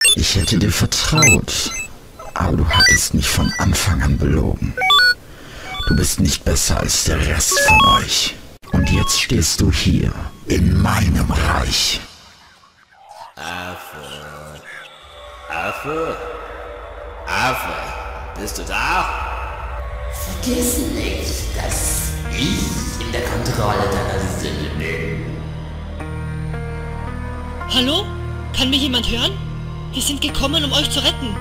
Ich hätte dir vertraut, aber du hattest mich von Anfang an belogen. Du bist nicht besser als der Rest von euch. Und jetzt stehst du hier, in meinem Reich. Affe. Affe? Affe, bist du da? Vergiss nicht, dass ich in der Kontrolle deiner Sinne bin. Hallo? Kann mich jemand hören? Wir sind gekommen, um euch zu retten.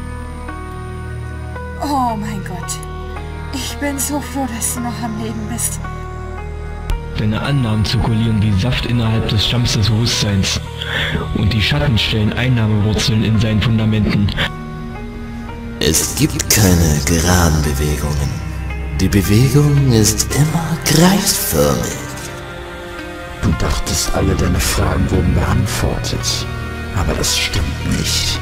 Oh mein Gott. Ich bin so froh, dass du noch am Leben bist. Deine Annahmen zirkulieren wie Saft innerhalb des Stamms des Bewusstseins. Und die Schatten stellen Einnahmewurzeln in seinen Fundamenten. Es gibt keine geraden Bewegungen. Die Bewegung ist immer kreisförmig. Du dachtest, alle deine Fragen wurden beantwortet. Aber das stimmt nicht.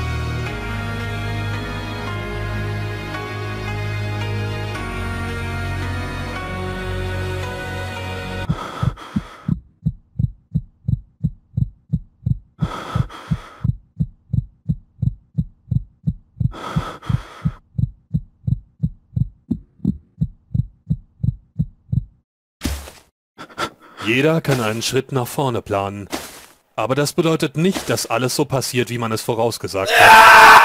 Jeder kann einen Schritt nach vorne planen. Aber das bedeutet nicht, dass alles so passiert, wie man es vorausgesagt hat.